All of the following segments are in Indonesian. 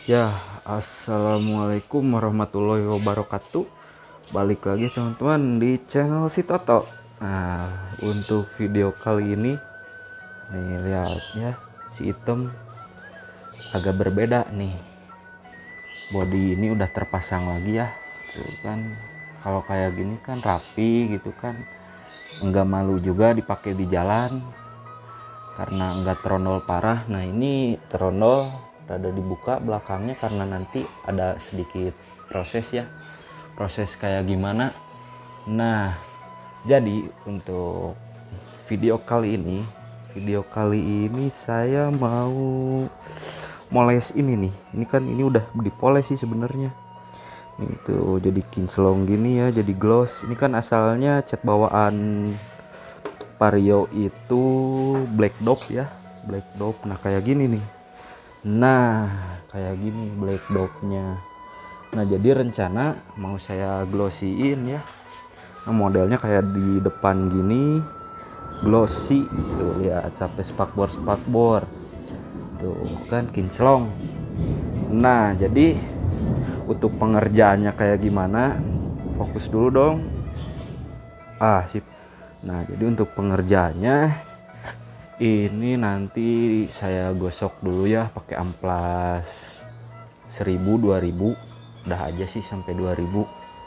Ya, assalamualaikum warahmatullahi wabarakatuh. Balik lagi teman-teman di channel si Toto. Nah, untuk video kali ini, nih lihat ya, si Item agak berbeda nih. Body ini udah terpasang lagi ya. Tuh kan, kalau kayak gini kan rapi gitu kan, enggak malu juga dipakai di jalan karena enggak trondol parah. Nah ini trondol rada dibuka belakangnya karena nanti ada sedikit proses ya, proses kayak gimana. Nah jadi untuk video kali ini saya mau moles ini kan ini udah dipoles sih sebenarnya. Nih tuh jadi kinclong gini ya, jadi gloss. Ini kan asalnya cat bawaan Vario itu black dop ya, black dop. Nah kayak gini nih, nah kayak gini black dopnya. Nah jadi rencana mau saya glossyin ya. Nah modelnya kayak di depan gini glossy tuh ya, sampai spakbor tuh kan kinclong. Nah jadi untuk pengerjaannya kayak gimana, fokus dulu dong. Sip. Nah jadi untuk pengerjaannya ini nanti saya gosok dulu ya pakai amplas 1000 2000, udah aja sih sampai 2000.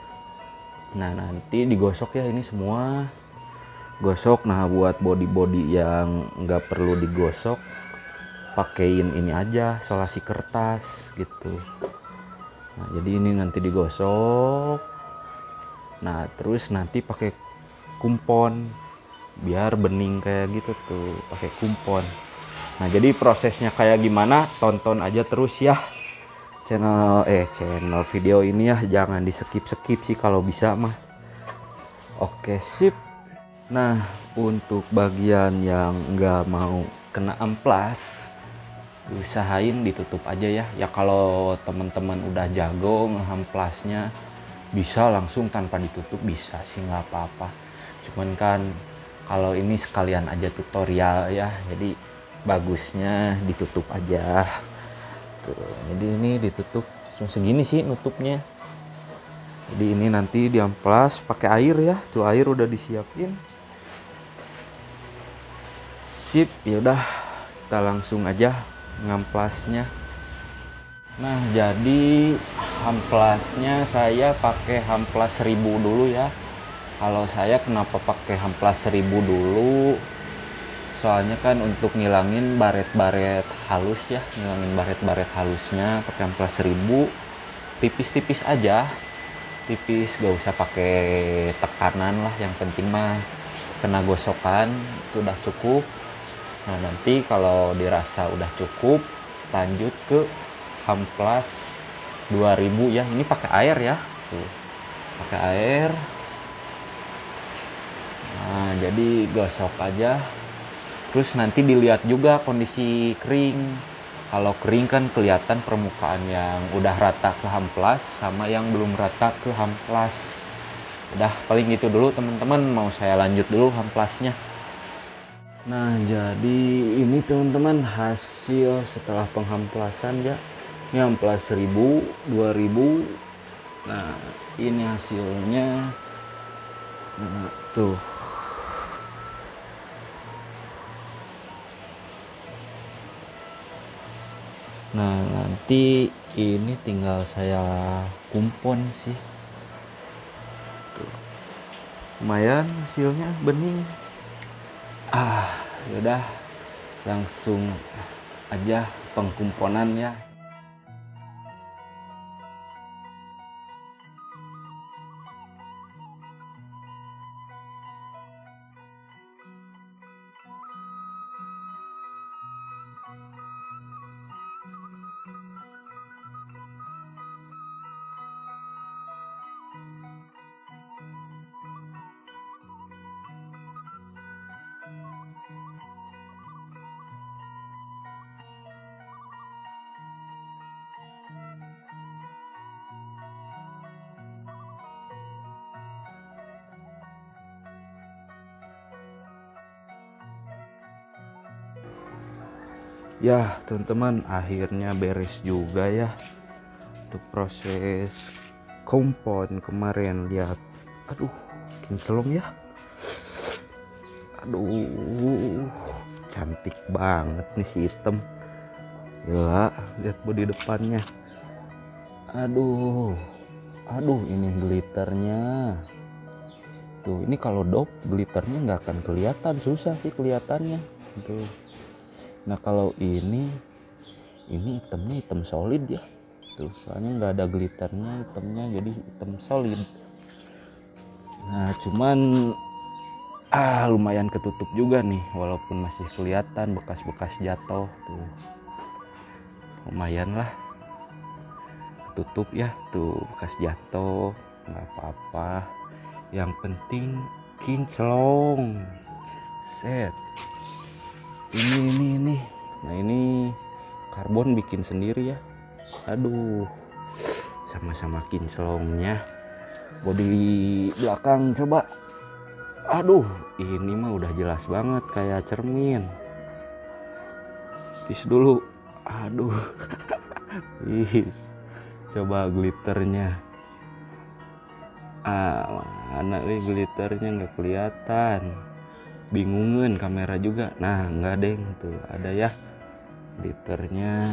Nah nanti digosok ya ini semua gosok. Nah buat body yang nggak perlu digosok, pakein ini aja solasi kertas gitu. Nah jadi ini nanti digosok, nah terus nanti pakai kumpon biar bening kayak gitu tuh, pakai kumpon. Nah jadi prosesnya kayak gimana, tonton aja terus ya channel video ini ya, jangan di skip sih kalau bisa mah. Oke sip. Nah untuk bagian yang nggak mau kena amplas, usahain ditutup aja ya. Ya kalau teman-teman udah jago ngehamplasnya, bisa langsung tanpa ditutup bisa sih, nggak apa-apa. Cuman kan kalau ini sekalian aja tutorial ya, jadi bagusnya ditutup aja tuh. Jadi ini ditutup cuma segini sih nutupnya. Jadi ini nanti diamplas pakai air ya, tuh air udah disiapin. Sip, yaudah kita langsung aja ngamplasnya. Nah jadi hamplasnya saya pakai hamplas 1000 dulu ya. Kalau saya kenapa pakai hamplas 1000 dulu, soalnya kan untuk ngilangin baret-baret halus ya, ngilangin baret-baret halusnya pakai amplas 1000. Tipis-tipis aja, tipis, gak usah pakai tekanan lah, yang penting mah kena gosokan itu udah cukup. Nah nanti kalau dirasa udah cukup, lanjut ke hamplas 2000 ya. Ini pakai air ya, tuh pakai air. Nah jadi gosok aja, terus nanti dilihat juga kondisi kering. Kalau kering kan kelihatan permukaan yang udah rata ke hamplas sama yang belum rata ke hamplas. Udah paling gitu dulu teman-teman, mau saya lanjut dulu hamplasnya. Nah jadi ini teman-teman hasil setelah penghamplasan ya. Ini hamplas 1000 2000. Nah ini hasilnya. Nah, tuh. Nah nanti ini tinggal saya kumpon sih. Tuh. Lumayan hasilnya bening. Yaudah langsung aja pengkumponan ya. Ya teman-teman, akhirnya beres juga ya untuk proses kompon kemarin. Lihat, aduh kinclong ya, aduh cantik banget nih si hitam. Gila, lihat bodi depannya. Aduh ini glitternya tuh. Ini kalau dop glitternya nggak akan kelihatan, susah sih kelihatannya tuh. Nah kalau ini hitamnya hitam solid ya tuh, soalnya nggak ada glitternya, hitamnya jadi hitam solid. Nah cuman lumayan ketutup juga nih, walaupun masih kelihatan bekas-bekas jatuh tuh, lumayan lah ketutup ya tuh, bekas jatuh nggak apa-apa, yang penting kinclong. Set ini. Nah ini karbon bikin sendiri ya. Aduh sama-sama kinclongnya. Bodi belakang coba, aduh ini mah udah jelas banget kayak cermin. Tis dulu, aduh tis, coba glitternya. Mana nih glitternya, nggak kelihatan, bingungan kamera juga. Nah nggak deng tuh, ada ya glitternya.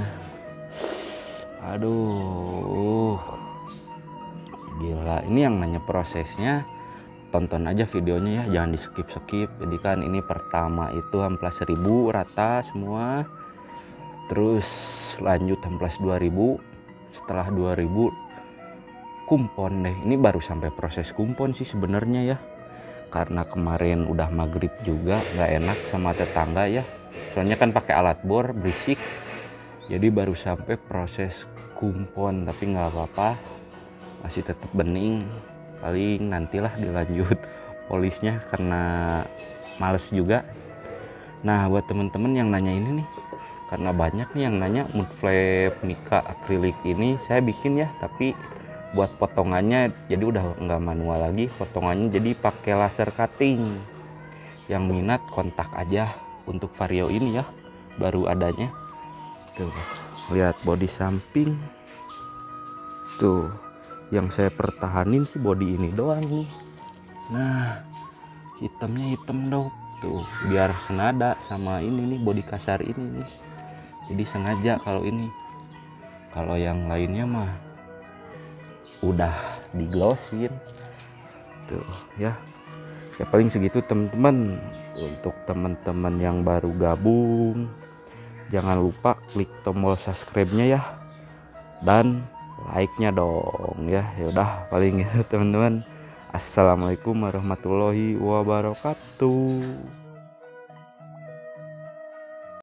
Aduh gila, ini yang nanya prosesnya tonton aja videonya ya, jangan di skip. Jadi kan ini pertama itu amplas 1000 rata semua, terus lanjut amplas 2000, setelah 2000 kumpon deh. Ini baru sampai proses kumpon sih sebenarnya ya, karena kemarin udah maghrib juga, nggak enak sama tetangga ya, soalnya kan pakai alat bor berisik, jadi baru sampai proses kumpon. Tapi nggak apa-apa, masih tetap bening, paling nantilah dilanjut polisnya karena males juga. Nah buat temen-temen yang nanya ini nih, karena banyak nih yang nanya mud flap Mika akrilik ini saya bikin ya, tapi buat potongannya jadi udah nggak manual lagi potongannya, jadi pakai laser cutting. Yang minat kontak aja untuk vario ini ya, baru adanya tuh. Lihat bodi samping tuh, yang saya pertahanin sih bodi ini doang nih. Nah hitamnya hitam dong tuh, biar senada sama ini nih, bodi kasar ini nih, jadi sengaja kalau ini. Kalau yang lainnya mah udah diglossin tuh ya. Ya paling segitu teman-teman. Untuk teman-teman yang baru gabung, jangan lupa klik tombol subscribe-nya ya, dan like-nya dong ya. Yaudah paling gitu teman-teman. Assalamualaikum warahmatullahi wabarakatuh.